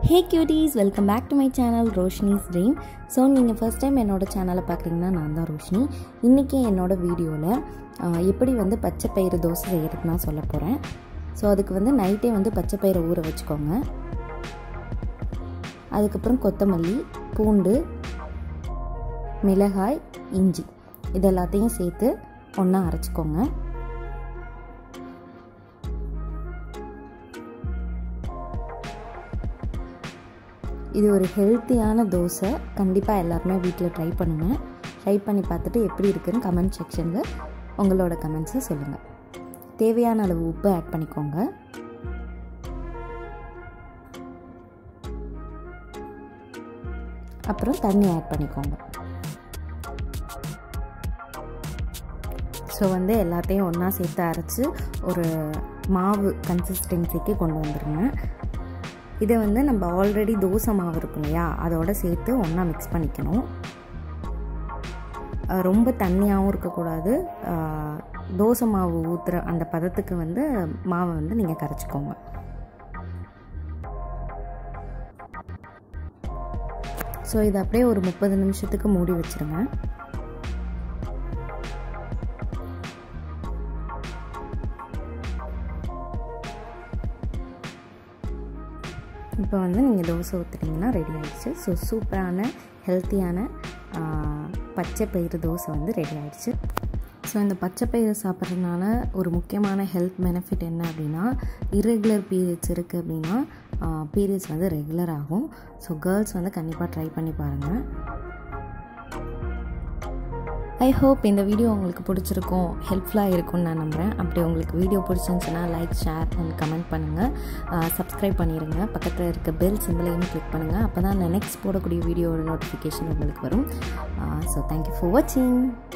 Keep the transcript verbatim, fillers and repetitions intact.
Hey cuties, welcome back to my channel Roshni's Dream. So நீங்கள் first time என்னோட சேனலை பார்க்குறீங்கன்னா நான் தான் ரோஷினி. இன்றைக்கி என்னோட வீடியோவில் எப்படி வந்து பச்சை பயிறு தோசை செய்கிறதுக்கு நான் சொல்ல போகிறேன். ஸோ அதுக்கு வந்து நைட்டே வந்து பச்சை பயிரை ஊற வச்சுக்கோங்க. அதுக்கப்புறம் கொத்தமல்லி, பூண்டு, மிளகாய், இஞ்சி இது எல்லாத்தையும் சேர்த்து ஒன்றா அரைச்சிக்கோங்க. இது ஒரு ஹெல்த்தியான தோசை. கண்டிப்பாக எல்லாருமே வீட்டில் ட்ரை பண்ணுங்கள். ட்ரை பண்ணி பார்த்துட்டு எப்படி இருக்குன்னு கமெண்ட் செக்ஷனில் உங்களோட கமெண்ட்ஸை சொல்லுங்கள். தேவையான அளவு உப்பு ஆட் பண்ணிக்கோங்க. அப்புறம் தண்ணி ஆட் பண்ணிக்கோங்க. ஸோ வந்து எல்லாத்தையும் ஒன்றா சேர்த்து அரைச்சி ஒரு மாவு கன்சிஸ்டன்சிக்கு கொண்டு வந்துடுங்க. இதை வந்து நம்ம ஆல்ரெடி தோசை மாவு இருக்கும் இல்லையா, அதோடு சேர்த்து ஒன்றா மிக்ஸ் பண்ணிக்கணும். ரொம்ப தண்ணியாகவும் இருக்கக்கூடாது. தோசை மாவு ஊற்றுற அந்த பதத்துக்கு வந்து மாவை வந்து நீங்கள் கரைச்சிக்கோங்க. ஸோ இதை அப்படியே ஒரு முப்பது நிமிஷத்துக்கு மூடி வச்சுருங்க. இப்போ வந்து நீங்கள் தோசை ஊற்றுட்டிங்கன்னா ரெடி ஆகிடுச்சு. ஸோ சூப்பரான ஹெல்த்தியான பச்சை பயிறு தோசை வந்து ரெடி ஆகிடுச்சு. ஸோ இந்த பச்சை பயிறு சாப்பிட்றதுனால ஒரு முக்கியமான ஹெல்த் பெனிஃபிட் என்ன அப்படின்னா, இர்ரெகுலர் பீரியட்ஸ் இருக்குது அப்படின்னா பீரியட்ஸ் வந்து ரெகுலர் ஆகும். ஸோ கேர்ள்ஸ் வந்து கண்டிப்பாக ட்ரை பண்ணி பாருங்கள். ஐ ஹோப் இந்த வீடியோ உங்களுக்கு பிடிச்சிருக்கும், ஹெல்ப்ஃபுல்லாக இருக்கும்னு நான் நம்புகிறேன். அப்படி உங்களுக்கு வீடியோ பிடிச்சிருந்துச்சுன்னா லைக், ஷேர் அண்ட் கமெண்ட் பண்ணுங்கள். சப்ஸ்கிரைப் பண்ணிடுங்க. பக்கத்தில் இருக்க பெல் சிம்பிளையும் கிளிக் பண்ணுங்கள். அப்போ தான் நான் நெக்ஸ்ட் போடக்கூடிய வீடியோட நோட்டிஃபிகேஷன் உங்களுக்கு வரும். ஸோ தேங்க்யூ ஃபார் வாட்சிங்.